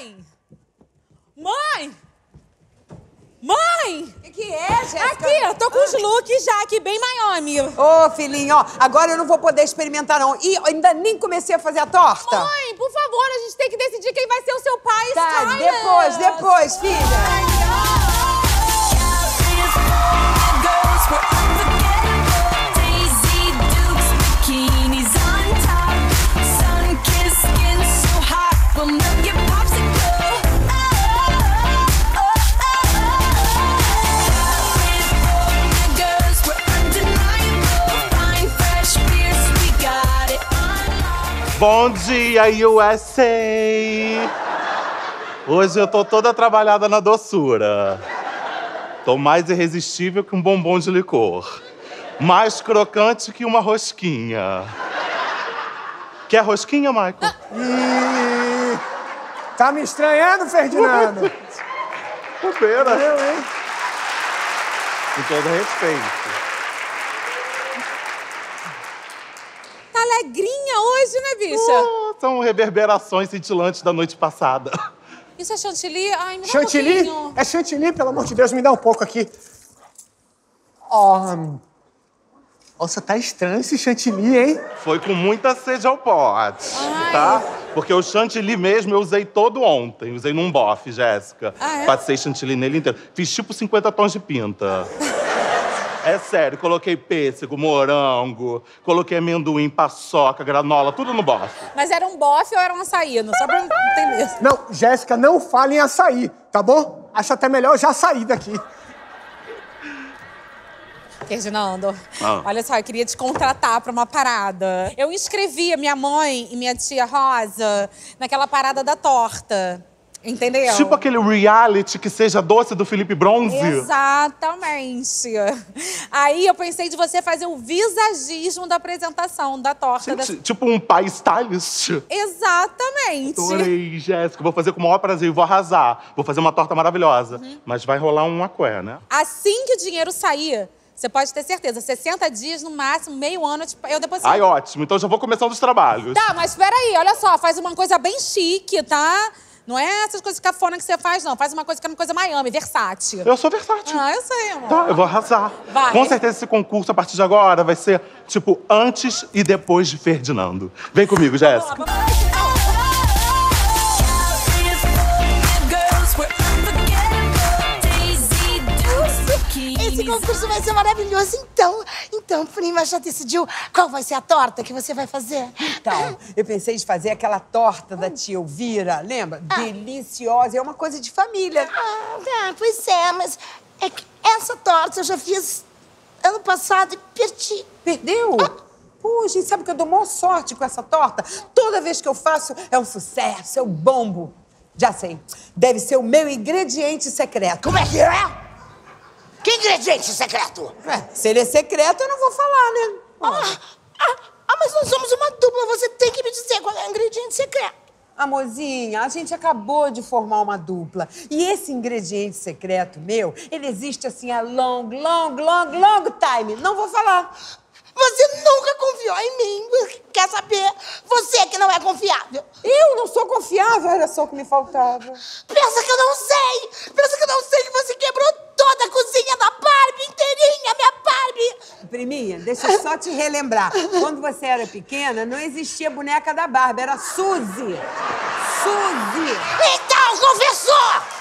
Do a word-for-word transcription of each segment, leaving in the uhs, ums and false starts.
Mãe! Mãe! Mãe! O que, que é, Jéssica? Aqui, eu tô com os looks já aqui, bem Miami. Ô, filhinho, ó, agora eu não vou poder experimentar, não. E eu ainda nem comecei a fazer a torta. Mãe, por favor, a gente tem que decidir quem vai ser o seu pai e Tá, Skyler. depois, depois, filha. Bom dia, U S A! Hoje eu tô toda trabalhada na doçura. Tô mais irresistível que um bombom de licor. Mais crocante que uma rosquinha. Quer rosquinha, Michael? Ih, tá me estranhando, Ferdinando? Bobeira. Eu, hein? Com todo respeito. Tá alegrinha hoje, né, bicha? Oh, são reverberações cintilantes da noite passada. Isso é chantilly? Ai, me dá Chantilly? um pouquinho. É chantilly, pelo amor de Deus, me dá um pouco aqui. Ó, nossa, tá estranho esse chantilly, hein? Foi com muita sede ao pote, Ai. tá? Porque o chantilly mesmo eu usei todo ontem. Usei num bofe, Jéssica. Ah, é? Passei chantilly nele inteiro. Fiz tipo cinquenta tons de pinta. É sério, coloquei pêssego, morango, coloquei amendoim, paçoca, granola, tudo no bofe. Mas era um bofe ou era um açaí? Não, só pra não entender. Não, Jéssica, não fale em açaí, tá bom? Acho até melhor eu já sair daqui. Ferdinando, Ah. olha só, eu queria te contratar pra uma parada. Eu inscrevi a minha mãe e minha tia Rosa naquela parada da torta. Entendeu? Tipo aquele reality que seja doce do Felipe Bronze. Exatamente. Aí eu pensei de você fazer o visagismo da apresentação da torta. Gente, da... tipo um pai stylist. Exatamente. Adorei, Jéssica. Vou fazer com o maior prazer e vou arrasar. Vou fazer uma torta maravilhosa. Uhum. Mas vai rolar um aqué, né? Assim que o dinheiro sair, você pode ter certeza, sessenta dias no máximo, meio ano, tipo, eu depois... Ai, ótimo. Então já vou começando os trabalhos. Tá, mas peraí, olha só, faz uma coisa bem chique, tá? Não é essas coisas cafona que você faz, não. Faz uma coisa que é uma coisa Miami, versátil. Eu sou versátil. Ah, eu sei, amor. Tá, eu vou arrasar. Vai. Com certeza esse concurso, a partir de agora, vai ser, tipo, antes e depois de Ferdinando. Vem comigo, Jéssica. Vamos lá, vamos lá. Esse concurso vai ser maravilhoso. Então, então, prima, já decidiu qual vai ser a torta que você vai fazer? Então, eu pensei em fazer aquela torta da tia Elvira, lembra? Ah. Deliciosa, é uma coisa de família. Ah, tá, pois é, mas é que essa torta eu já fiz ano passado e perdi. Perdeu? Pô, gente, sabe que eu dou maior sorte com essa torta? Toda vez que eu faço, é um sucesso, é um bombo. Já sei, deve ser o meu ingrediente secreto. Como é que é? Que ingrediente secreto? Ué, se ele é secreto, eu não vou falar, né? Ah, ah, ah, mas nós somos uma dupla, você tem que me dizer qual é o ingrediente secreto. Amorzinha, a gente acabou de formar uma dupla. E esse ingrediente secreto meu, ele existe assim há long, long, long, long time. Não vou falar. Você nunca confiou em mim. Quer saber? Você que não é confiável. Eu não sou confiável, era só o que me faltava. Pensa que eu não sei. Pensa que eu não sei que você quebrou toda a cozinha da Barbie inteirinha, minha Barbie. Priminha, deixa eu só te relembrar. Quando você era pequena, não existia boneca da Barbie, era Suzy. Suzy. Então, confessou!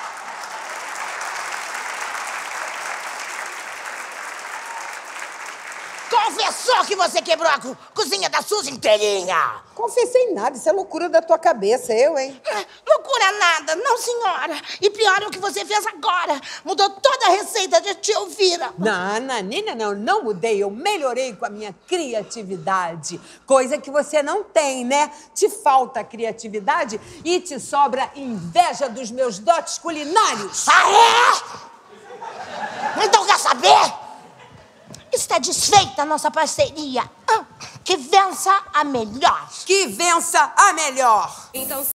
Confessou que você quebrou a co- cozinha da Suzy inteirinha! Confessei nada, isso é loucura da tua cabeça, eu, hein? Ah, loucura nada, não senhora. E pior é o que você fez agora. Mudou toda a receita de tia Elvira. Não, Nanina, não, não mudei. Eu melhorei com a minha criatividade. Coisa que você não tem, né? Te falta criatividade e te sobra inveja dos meus dotes culinários. Ah, é? Então quer saber? Está desfeita a nossa parceria. Ah, que vença a melhor. Que vença a melhor. Então,